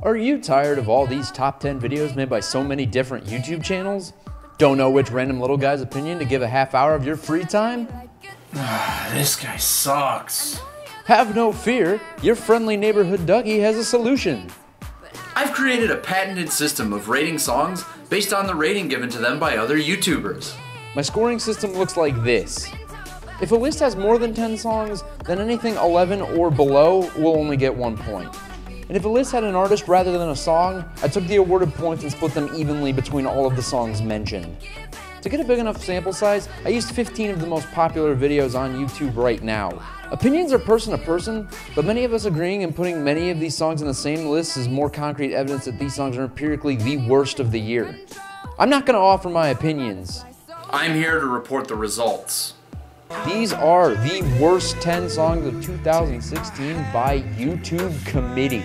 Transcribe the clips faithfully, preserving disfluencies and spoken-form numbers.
Are you tired of all these top ten videos made by so many different YouTube channels? Don't know which random little guy's opinion to give a half hour of your free time? This guy sucks. Have no fear, your friendly neighborhood Dougie has a solution. I've created a patented system of rating songs based on the rating given to them by other YouTubers. My scoring system looks like this. If a list has more than ten songs, then anything eleven or below will only get one point. And if a list had an artist rather than a song, I took the awarded points and split them evenly between all of the songs mentioned. To get a big enough sample size, I used fifteen of the most popular videos on YouTube right now. Opinions are person to person, but many of us agreeing and putting many of these songs in the same list is more concrete evidence that these songs are empirically the worst of the year. I'm not going to offer my opinions. I'm here to report the results. These are the worst ten songs of two thousand sixteen by YouTube Committee.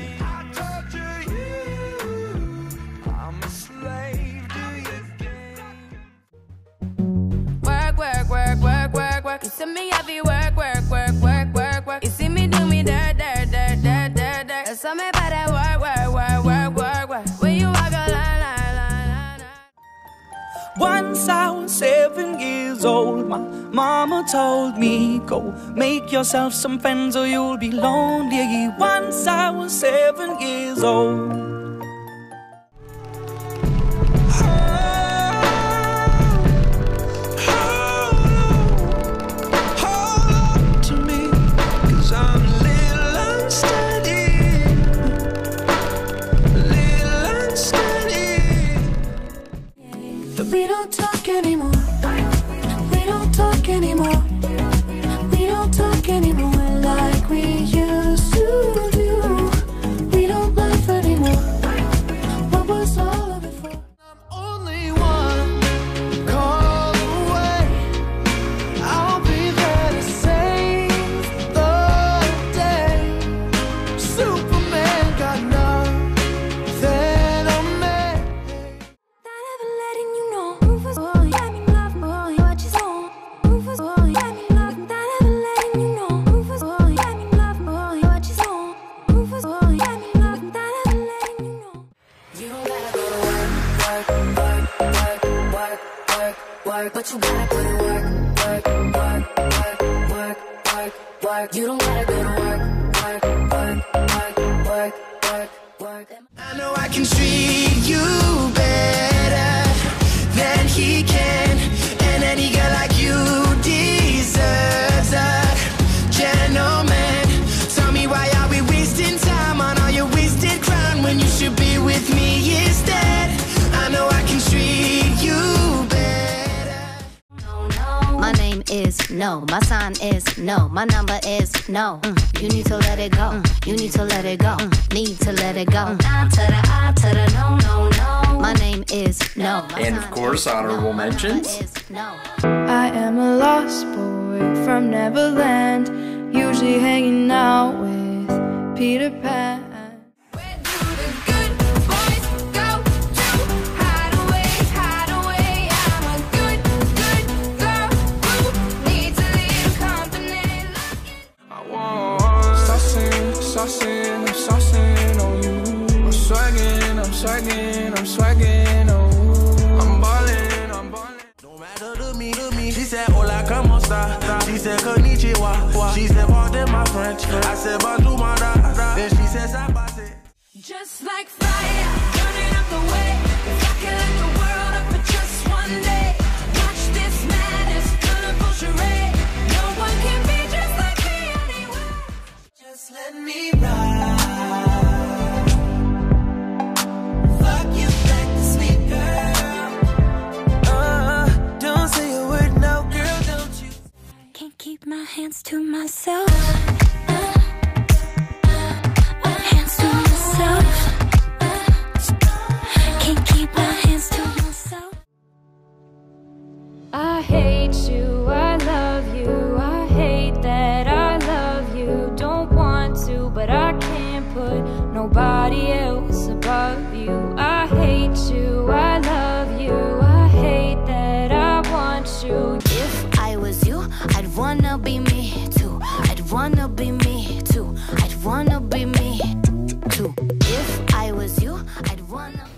Work, work, work, work, work, work. You see me heavy work, work, work, work, work, work. You see me do me dirt, dirt, dirt, dirt, dirt, dirt. There's something about that work, work, work, work, work, work. When you walk a line, line, line, line, line. Once I was seven years old, my mama told me, go make yourself some friends or you'll be lonely. Once I was seven years old. We don't talk anymore. We don't talk anymore. We don't talk anymore like we used to do. We don't laugh anymore. What was all of it for? I'm only one call away. I'll be there to save the day. Superman got nothing on me. But you gotta put in work, work, work, work, work, work, work. You don't gotta go to work, work, work, work, work, work, work. I know I can treat you better than he can, and any girl like you deserves a gentleman. Tell me, why are we wasting time on all your wasted crown when you should be with me instead? I know I can treat you better. My name is no, my sign is no, my number is no. Mm. You need to let it go, mm. You need to let it go, mm. Need to let it go. Mm. I to the I to the no, no, no. My name is no. My and of course, honorable no, mentions. No. I am a lost boy from Neverland, usually hanging out with Peter Pan. I'm saucing on you. I'm swagging, I'm swagging, I'm swagging, oh. I'm ballin', I'm ballin'. No matter to me, to me. She said, hola, como esta? She said, konnichiwa. She said, pardon my French. I said, bonjour, my da. Then she said, sabase. Just like fire, burning up the way. If I can light the world up for just one day. Watch this madness, colorful charade. No one can be just like me anyway. Just let me ride. Fuck you like the sweet girl. Uh, don't say a word, no girl, don't you? Can't keep my hands to myself. Uh, uh, hands to myself. Uh,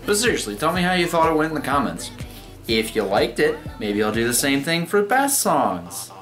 But seriously, tell me how you thought it went in the comments. If you liked it, maybe I'll do the same thing for best songs.